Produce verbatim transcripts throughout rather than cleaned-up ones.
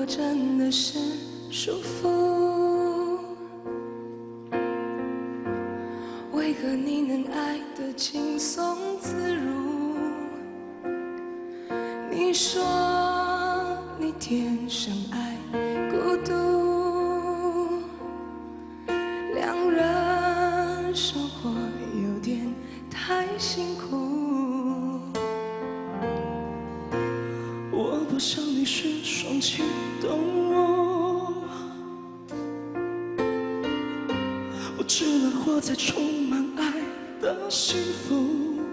果真的是束缚，为何你能爱得轻松自如？你说你天生爱孤独，两人生活有点太辛苦。我不想你是双栖动物，我只能活在充满爱的幸福。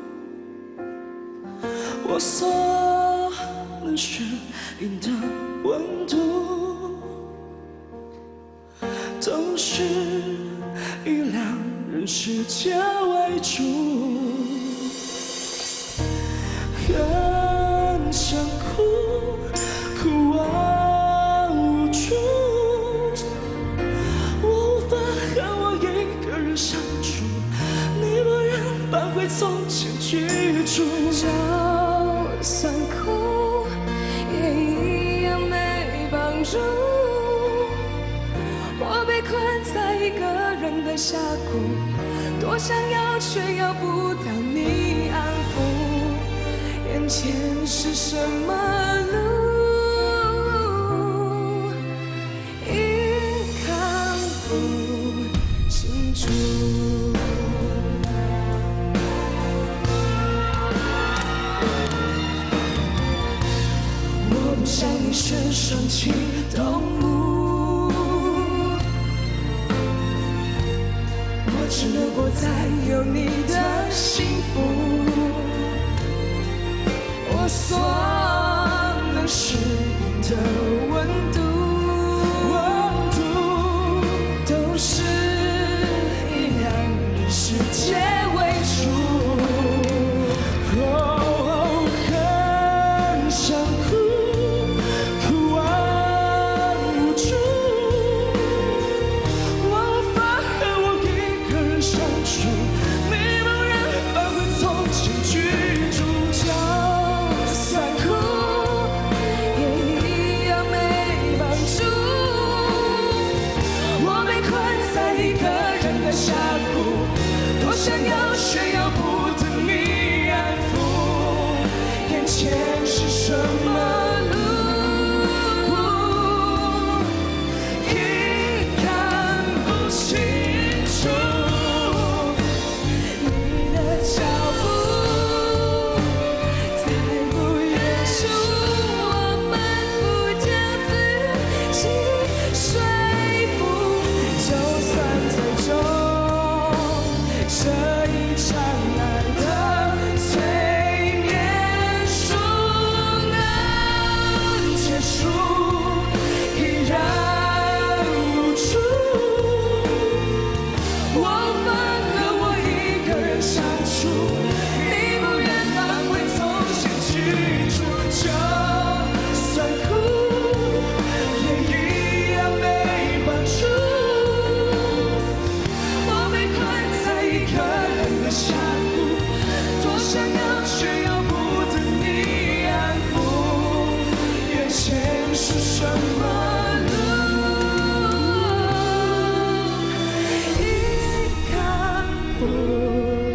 我所能适应的温度，都是以两人世界为主。很想哭，哭完无助，我无法和我一个人相处，你不愿搬回从前居住。就算哭，也一样没帮助。我被困在一个人的峡谷，多想要却要不到你安抚。眼前是什么路，已看不清楚。我不想你是双栖动物，我只能活在有你的幸福。我所能适应的温度，温度都是以两人世界为主。哦，很想哭，哭完无助，我无法和我一个人相处，你不愿返回从前居住。峡谷，多想要却要不得你安抚，眼前是什么路，已看不清楚。你的脚步在不远处，我反复将自己说服，就算最终这一场爱的催眠术能结束，依然无助。我无法和我一个人相处，你不愿返回从前居住。就算哭，也一样没帮助。我被困在一个人的峡谷，多想要却要不得你安抚，眼前是什么路，已看不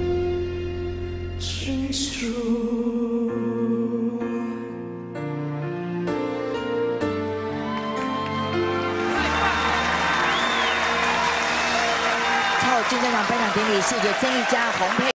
清楚。 超进这场颁奖典礼，谢谢曾丽佳、洪佩。